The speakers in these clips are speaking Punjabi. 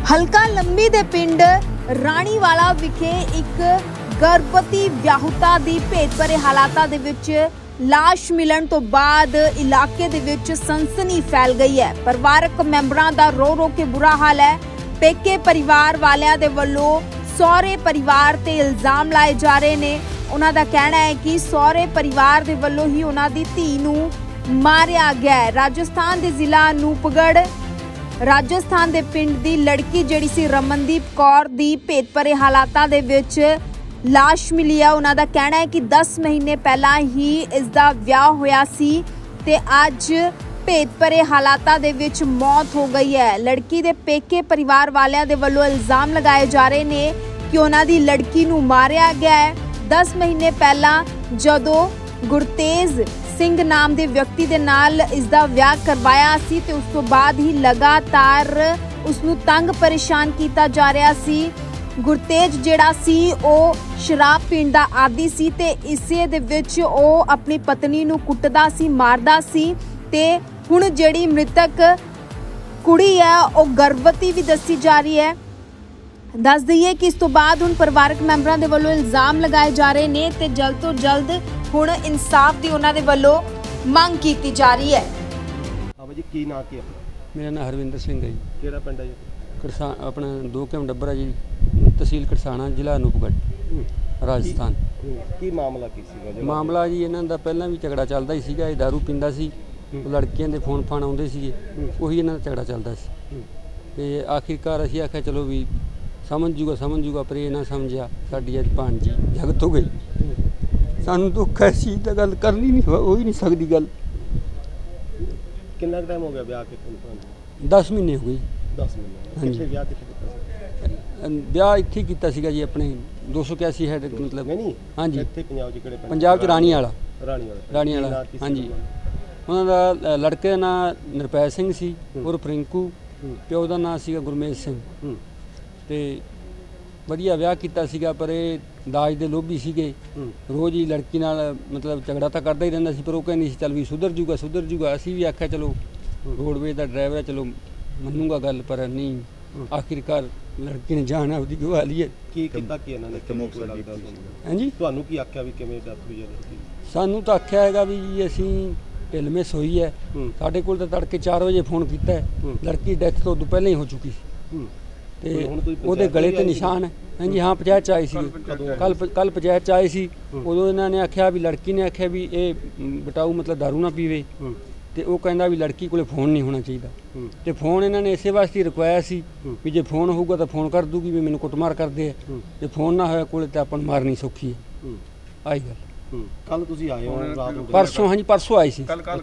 ਹਲਕਾ ਲੰਬੀ ਦੇ ਪਿੰਡ ਰਾਣੀਵਾਲਾ ਵਿਖੇ ਇੱਕ ਗਰਭਵਤੀ ਵਿਆਹੁਤਾ ਦੀ ਭੇਤ ਭਰੇ ਹਾਲਾਤਾਂ ਦੇ ਵਿੱਚ ਲਾਸ਼ ਮਿਲਣ ਤੋਂ ਬਾਅਦ ਇਲਾਕੇ ਦੇ ਵਿੱਚ ਸਨਸਨੀ ਫੈਲ ਗਈ ਹੈ। ਪਰਿਵਾਰਕ ਮੈਂਬਰਾਂ ਦਾ ਰੋ ਕੇ ਬੁਰਾ ਹਾਲ ਹੈ। ਪੇਕੇ ਪਰਿਵਾਰ ਵਾਲਿਆਂ ਦੇ ਵੱਲੋਂ ਸਹੁਰੇ ਪਰਿਵਾਰ ਤੇ ਇਲਜ਼ਾਮ ਲਾਏ ਜਾ ਰਹੇ ਨੇ। ਉਹਨਾਂ ਦਾ ਕਹਿਣਾ ਹੈ ਕਿ ਸਹੁਰੇ ਪਰਿਵਾਰ ਦੇ ਵੱਲੋਂ ਹੀ ਉਹਨਾਂ ਦੀ ਧੀ ਨੂੰ ਮਾਰਿਆ ਗਿਆ ਹੈ। ਰਾਜਸਥਾਨ ਦੇ ਜ਼ਿਲ੍ਹਾ ਅਨੂਪਗੜ੍ਹ ਰਾਜਸਥਾਨ ਦੇ ਪਿੰਡ ਦੀ ਲੜਕੀ ਜਿਹੜੀ ਸੀ ਰਮਨਦੀਪ ਕੌਰ ਦੀ ਭੇਤ ਭਰੇ ਹਾਲਾਤਾਂ ਦੇ ਵਿੱਚ ਲਾਸ਼ ਮਿਲੀ ਹੈ। ਉਹਨਾਂ ਦਾ ਕਹਿਣਾ ਹੈ ਕਿ 10 ਮਹੀਨੇ ਪਹਿਲਾਂ ਹੀ ਇਸ ਦਾ ਵਿਆਹ ਹੋਇਆ ਸੀ ਤੇ ਅੱਜ ਭੇਤ ਭਰੇ ਹਾਲਾਤਾਂ ਦੇ ਵਿੱਚ ਮੌਤ ਹੋ ਗਈ ਹੈ। ਲੜਕੀ ਦੇ ਪੇਕੇ ਪਰਿਵਾਰ ਵਾਲਿਆਂ ਦੇ ਵੱਲੋਂ ਇਲਜ਼ਾਮ ਲਗਾਏ ਜਾ ਰਹੇ ਨੇ ਕਿ ਉਹਨਾਂ ਦੀ ਲੜਕੀ ਨੂੰ ਮਾਰਿਆ ਗਿਆ ਹੈ। 10 ਮਹੀਨੇ ਪਹਿਲਾਂ ਜਦੋਂ ਗੁਰਤੇਜ ਸਿੰਘ ਨਾਮ ਦੇ ਵਿਅਕਤੀ ਦੇ ਨਾਲ ਇਸ ਦਾ ਵਿਆਹ ਕਰਵਾਇਆ ਸੀ ਤੇ ਉਸ ਤੋਂ ਬਾਅਦ ਹੀ ਲਗਾਤਾਰ ਉਸ ਨੂੰ ਤੰਗ ਪਰੇਸ਼ਾਨ ਕੀਤਾ ਜਾ ਰਿਹਾ ਸੀ। ਗੁਰਤੇਜ ਜਿਹੜਾ ਸੀ ਉਹ ਸ਼ਰਾਬ ਪੀਣ ਦਾ ਆਦੀ ਸੀ ਤੇ ਇਸੇ ਦੇ ਵਿੱਚ ਉਹ ਆਪਣੀ ਪਤਨੀ ਨੂੰ ਕੁੱਟਦਾ ਸੀ, ਮਾਰਦਾ ਸੀ ਤੇ ਹੁਣ ਜਿਹੜੀ ਮ੍ਰਿਤਕ ਕੁੜੀ ਹੈ ਉਹ ਗਰਭਵਤੀ ਵੀ ਦੱਸੀ ਜਾ ਰਹੀ ਹੈ। ਦੱਸ ਦਈਏ ਕਿ ਇਸ ਤੋਂ ਬਾਅਦ ਹੁਣ ਪਰਿਵਾਰਕ ਮੈਂਬਰਾਂ ਦੇ ਵੱਲੋਂ ਇਲਜ਼ਾਮ ਲਗਾਏ ਜਾ ਰਹੇ ਨੇ ਤੇ ਜਲਦ ਤੋਂ ਜਲਦ ਹੁਣ ਇਨਸਾਫ ਦੀ ਉਹਨਾਂ ਦੇ ਵੱਲੋਂ ਮੰਗ ਕੀਤੀ ਜਾ ਰਹੀ ਹੈ। ਹਾਂ ਜੀ, ਕੀ ਨਾਂ ਕੀ ਆਪਣਾ? ਮੇਰਾ ਨਾਮ ਹਰਵਿੰਦਰ ਸਿੰਘ ਹੈ ਜੀ। ਕਿਹੜਾ ਪਿੰਡ ਹੈ ਜੀ? ਆਪਣਾ 2 ਕਿਮ ਡੱਬਰ ਹੈ ਜੀ, ਤਹਿਸੀਲ ਕਰਸਾਣਾ, ਜ਼ਿਲ੍ਹਾ ਅਨੂਪਗੜ੍ਹ, ਰਾਜਸਥਾਨ। ਕੀ ਮਾਮਲਾ ਕੀ ਸੀਗਾ? ਮਾਮਲਾ ਜੀ ਇਹਨਾਂ ਦਾ ਪਹਿਲਾਂ ਵੀ ਝਗੜਾ ਚੱਲਦਾ ਹੀ ਸੀਗਾ। ਇਹ ਦਾਰੂ ਪੀਂਦਾ ਸੀ, ਲੜਕੀਆਂ ਦੇ ਫੋਨ ਆਉਂਦੇ ਸੀਗੇ, ਉਹੀ ਇਹਨਾਂ ਦਾ ਝਗੜਾ ਚੱਲਦਾ ਸੀ। ਤੇ ਆਖਿਰਕਾਰ ਅਸੀਂ ਆਖਿਆ ਚਲੋ ਵੀ ਸਮਝ ਜੂਗਾ ਪਰ ਇਹ ਨਾ ਸਮਝਿਆ। ਸਾਡੀ ਅੱਜ ਭਾਣਜੀ ਜਗਤ ਹੋ ਗਈ। ਸਾਨੂੰ ਦੁੱਖ ਹੈ, ਸੀ ਤਾਂ ਗੱਲ ਕਰਨੀ ਨਹੀਂ ਹੋ ਹੀ ਨਹੀਂ ਸਕਦੀ ਗੱਲ। ਕਿੰਨਾ ਟਾਈਮ ਹੋ ਗਿਆ ਵਿਆਹ ਕੇ? 10 ਮਹੀਨੇ ਹੋ ਗਏ। 10 ਮਹੀਨੇ। ਹਾਂਜੀ। ਵਿਆਹ ਕਿੱਥੇ ਕੀਤਾ ਸੀ? ਵਿਆਹ ਇੱਥੇ ਕੀਤਾ ਸੀਗਾ ਜੀ, ਆਪਣੇ 281 ਹੈਡ ਮਤਲਬ। ਨਹੀਂ ਹਾਂਜੀ, ਇੱਥੇ ਪੰਜਾਬ 'ਚ ਕਿਹੜੇ ਪਿੰਡ? ਪੰਜਾਬ 'ਚ ਰਾਣੀਵਾਲਾ। ਰਾਣੀਵਾਲਾ। ਹਾਂਜੀ। ਉਹਨਾਂ ਦਾ ਲੜਕੇ ਦਾ ਨਾਂ ਨਿਰਪੈ ਸਿੰਘ ਸੀ ਉਰਫ ਰਿੰਕੂ, ਪਿਓ ਦਾ ਨਾਂ ਸੀਗਾ ਗੁਰਮੇਜ ਸਿੰਘ। ਤੇ ਵਧੀਆ ਵਿਆਹ ਕੀਤਾ ਸੀਗਾ ਪਰ ਇਹ ਦਾਜ ਦੇ ਲੋਭੀ ਸੀਗੇ। ਰੋਜ਼ ਹੀ ਲੜਕੀ ਨਾਲ ਮਤਲਬ ਝਗੜਾ ਤਾਂ ਕਰਦਾ ਹੀ ਰਹਿੰਦਾ ਸੀ, ਪਰ ਉਹ ਕਹਿੰਦੀ ਸੀ ਚੱਲ ਵੀ ਸੁਧਰ ਜੂਗਾ। ਅਸੀਂ ਵੀ ਆਖਿਆ ਚਲੋ ਰੋਡਵੇਜ਼ ਦਾ ਡਰਾਈਵਰ ਹੈ, ਚਲੋ ਮੰਨੂਗਾ ਗੱਲ, ਪਰ ਨਹੀਂ। ਆਖਿਰਕਾਰ ਲੜਕੀ ਨੇ ਜਾਨ ਆਪਦੀ ਗਵਾ ਲਈ ਹੈ। ਕੀ ਕੀਤਾ ਕੀ ਇਹਨਾਂ ਨੇ? ਹਾਂਜੀ, ਤੁਹਾਨੂੰ ਕੀ ਆਖਿਆ ਵੀ ਕਿਵੇਂ ਡੈਥ ਹੋਈ ਹੈ ਲੜਕੀ? ਸਾਨੂੰ ਤਾਂ ਆਖਿਆ ਹੈਗਾ ਵੀ ਜੀ ਅਸੀਂ ਢਿਲਮਿਸ ਹੋਈ ਹੈ। ਸਾਡੇ ਕੋਲ ਤਾਂ ਤੜਕੇ 4 ਵਜੇ ਫੋਨ ਕੀਤਾ ਹੈ। ਲੜਕੀ ਡੈਥ ਤੋਂ ਉਦੋਂ ਪਹਿਲਾਂ ਹੀ ਹੋ ਚੁੱਕੀ ਸੀ ਤੇ ਉਹਦੇ ਗਲੇ ਤੇ ਨਿਸ਼ਾਨ ਹੈ। ਹਾਂਜੀ ਹਾਂ, ਪੰਚਾਇਤ 'ਚ ਆਏ ਸੀ ਕੱਲ ਪੰਚਾਇਤ 'ਚ ਆਏ ਸੀ। ਉਦੋਂ ਇਹਨਾਂ ਨੇ ਆਖਿਆ ਵੀ ਲੜਕੀ ਨੇ ਆਖਿਆ ਵੀ ਇਹ ਬਟਾਊ ਮਤਲਬ ਦਾਰੂ ਨਾ ਪੀਵੇ ਤੇ ਉਹ ਕਹਿੰਦਾ ਵੀ ਲੜਕੀ ਕੋਲੇ ਫੋਨ ਨਹੀਂ ਹੋਣਾ ਚਾਹੀਦਾ। ਤੇ ਫੋਨ ਇਹਨਾਂ ਨੇ ਇਸੇ ਵਾਸਤੇ ਰੁਕਵਾਇਆ ਸੀ ਵੀ ਜੇ ਫੋਨ ਹੋਊਗਾ ਤਾਂ ਫੋਨ ਕਰ ਦੂਗੀ ਵੀ ਮੈਨੂੰ ਕੁੱਟਮਾਰ ਕਰਦੇ ਆ, ਤੇ ਫੋਨ ਨਾ ਹੋਇਆ ਕੋਲੇ ਤਾਂ ਆਪਾਂ ਨੂੰ ਮਾਰਨੀ ਸੌਖੀ ਹੈ। ਆਹੀ ਗੱਲ। ਕੱਲ ਤੁਸੀਂ ਆਏ ਹੋ ਰਾਤ ਨੂੰ? ਪਰਸੋਂ। ਹਾਂਜੀ, ਪਰਸੋਂ ਆਏ ਸੀ।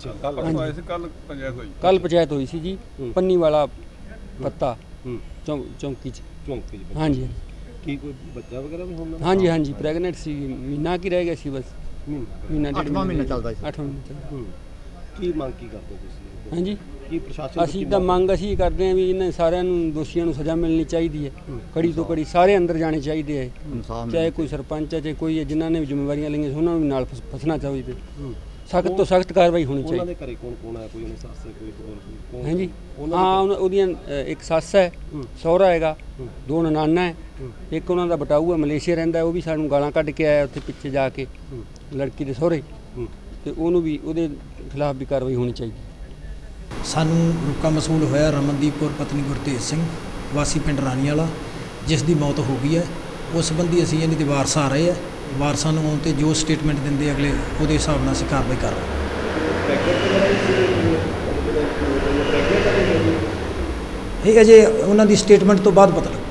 ਕੱਲ ਪੰਚਾਇਤ ਹੋਈ ਸੀ ਜੀ, ਪੰਨੀ ਵਾਲਾ ਪੱਤਾ ਚੌਂਕੀ 'ਚ। ਹਾਂਜੀ। ਕੀ ਕੋਈ ਬੱਚਾ ਵਗੈਰਾ ਵੀ ਹੋਣਾ? ਹਾਂਜੀ, ਪ੍ਰੈਗਨੈਂਟ ਸੀ। ਮਹੀਨਾ ਕੀ ਰਹਿ ਗਿਆ ਸੀ ਬਸ। ਮਹੀਨਾ 8ਵਾਂ ਮਹੀਨਾ ਚੱਲਦਾ ਸੀ। 8ਵਾਂ ਮਹੀਨਾ ਚੱਲਦਾ। ਕੀ ਮੰਗ ਕੀ ਕਰਦੇ ਤੁਸੀਂ? ਹਾਂਜੀ, ਕੀ ਪ੍ਰਸ਼ਾਸਨ? ਅਸੀਂ ਤਾਂ ਮੰਗ ਅਸੀਂ ਕਰਦੇ ਹਾਂ ਵੀ ਇਹਨਾਂ ਸਾਰਿਆਂ ਨੂੰ ਦੋਸ਼ੀਆਂ ਨੂੰ ਸਜ਼ਾ ਮਿਲਣੀ ਚਾਹੀਦੀ ਹੈ। ਕੜੀ ਤੋਂ ਕੜੀ ਸਾਰੇ ਅੰਦਰ ਜਾਣੇ ਚਾਹੀਦੇ ਹੈ, ਚਾਹੇ ਕੋਈ ਸਰਪੰਚ ਹੈ ਚਾਹੇ ਕੋਈ ਹੈ, ਜਿਨ੍ਹਾਂ ਨੇ ਵੀ ਜ਼ਿੰਮੇਵਾਰੀਆਂ ਲਈਆਂ ਉਹਨਾਂ ਨੂੰ ਵੀ ਨਾਲ ਫਸਣਾ ਚਾਹੀਦਾ। ਸਖਤ ਤੋਂ ਸਖਤ ਕਾਰਵਾਈ ਹੋਣੀ ਚਾਹੀਦੀ। ਉਹਨਾਂ ਦੇ ਘਰੇ ਕੌਣ ਹੈ? ਕੋਈ ਉਹਨਾਂ ਸੱਸ ਹੈ, ਕੋਈ ਹੋਰ? ਹਾਂਜੀ ਹਾਂ, ਉਹਦੀਆਂ ਇੱਕ ਸੱਸ ਹੈ, ਸਹੁਰਾ ਹੈਗਾ, 2 ਨਨਾਨਾ ਹੈ, ਇੱਕ ਉਹਨਾਂ ਦਾ ਬਟਾਊ ਹੈ, ਮਲੇਸ਼ੀਆ ਰਹਿੰਦਾ। ਉਹ ਵੀ ਸਾਨੂੰ ਗਾਲਾਂ ਕੱਢ ਕੇ ਆਇਆ ਉੱਥੇ ਪਿੱਛੇ ਜਾ ਕੇ ਲੜਕੀ ਦੇ ਸਹੁਰੇ, ਤੇ ਉਹਨੂੰ ਵੀ ਉਹਦੇ ਖਿਲਾਫ ਵੀ ਕਾਰਵਾਈ ਹੋਣੀ ਚਾਹੀਦੀ। ਸਾਨੂੰ ਰੁਕਾ ਮਸੂਲ ਹੋਇਆ ਰਮਨਦੀਪ ਕੌਰ ਪਤਨੀ ਗੁਰਤੇਜ ਸਿੰਘ ਵਾਸੀ ਪਿੰਡ ਰਾਣੀਵਾਲਾ, ਜਿਸ ਦੀ ਮੌਤ ਹੋ ਗਈ ਹੈ। ਉਸ ਸੰਬੰਧੀ ਅਸੀਂ ਇਹਨਾਂ ਦੇ ਵਾਰਸ ਆ ਰਹੇ ਆ। ਵਾਰਸਾਂ ਨੂੰ ਆਉਣ 'ਤੇ ਜੋ ਸਟੇਟਮੈਂਟ ਦਿੰਦੇ ਅਗਲੇ ਉਹਦੇ ਹਿਸਾਬ ਨਾਲ ਅਸੀਂ ਕਾਰਵਾਈ ਕਰ ਰਹੇ ਹਾਂ। ਇਹ ਅਜੇ ਉਹਨਾਂ ਦੀ ਸਟੇਟਮੈਂਟ ਤੋਂ ਬਾਅਦ ਪਤਾ ਲੱਗਾ।